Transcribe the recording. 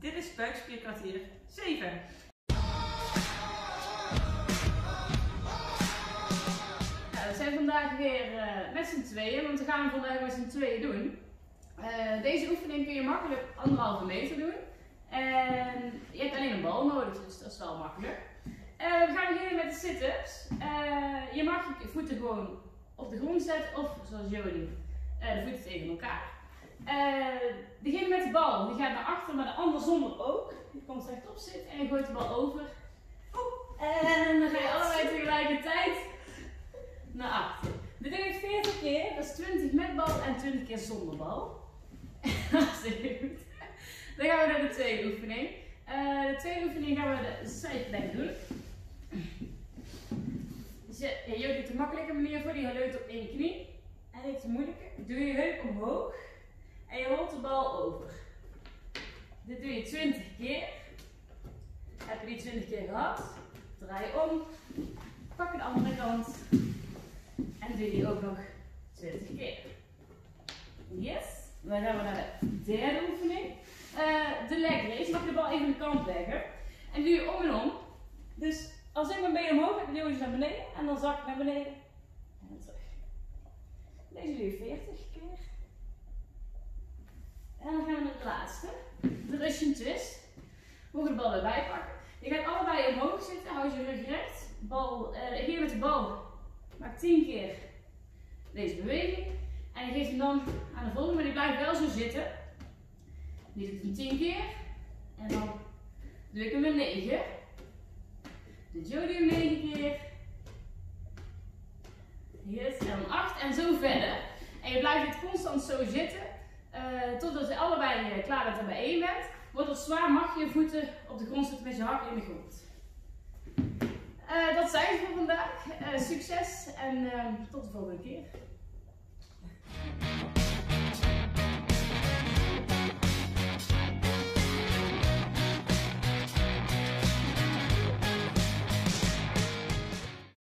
Dit is buikspierkwartier 7. We zijn vandaag weer met z'n tweeën, want we gaan hem vandaag met z'n tweeën doen. Deze oefening kun je makkelijk 1,5 meter doen. En je hebt alleen een bal nodig, dus dat is wel makkelijk. We gaan beginnen met de sit-ups. Je mag je voeten gewoon op de grond zetten of zoals Jody, de voeten tegen elkaar. Degene met de bal die gaat naar achter, maar de ander zonder ook. Je komt rechtop zitten en je gooit de bal over. En dan ga je allebei tegelijkertijd naar achter. Dit doe je 40 keer, dat is 20 met bal en 20 keer zonder bal. Hartstikke goed. Dan gaan we naar de tweede oefening. De tweede oefening gaan we de zijplek doen. Dus je doet de makkelijke manier voor, die leunt op één knie. En ik de moeilijke. Doe je heup omhoog en je rolt de bal over. Dit doe je 20 keer. Heb je die 20 keer gehad? Draai je om. Pak de andere kant. En doe die ook nog 20 keer. Yes. Dan gaan we naar de derde oefening. De leg race. Mag je de bal even aan de kant leggen. En doe je om en om. Dus als ik mijn been omhoog heb, duw je naar beneden. En dan zak ik naar beneden. En dan terug. Deze doe je 40 keer. En dan gaan we naar de laatste. De Russian twist. Mogen de bal erbij pakken. Je gaat allebei omhoog zitten. Houd je rug recht. Hier met de bal. Maak 10 keer deze beweging. En je geeft hem dan aan de volgende, maar die blijft wel zo zitten. Die doet hem 10 keer. En dan doe ik hem een 9. De Jody hem 9 keer. Yes, en dan 8 en zo verder. En je blijft dit constant zo zitten. Totdat je allebei klaar bent en bij 1 bent. Wordt het zwaar, mag je voeten op de grond zitten met je hakken in de grond. Dat zijn ze voor vandaag. Succes en tot de volgende keer.